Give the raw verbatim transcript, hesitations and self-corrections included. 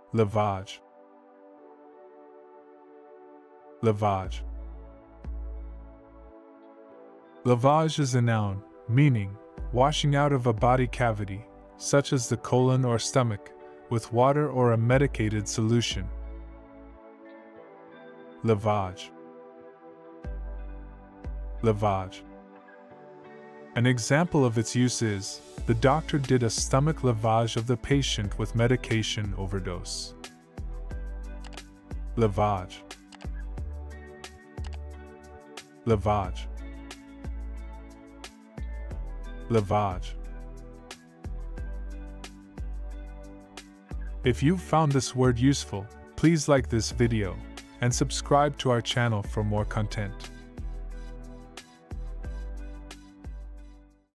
Lavage. Lavage. Lavage is a noun, meaning washing out of a body cavity, such as the colon or stomach, with water or a medicated solution. Lavage. Lavage. An example of its use is, the doctor did a stomach lavage of the patient with medication overdose. Lavage. Lavage. Lavage. If you found this word useful, please like this video and subscribe to our channel for more content.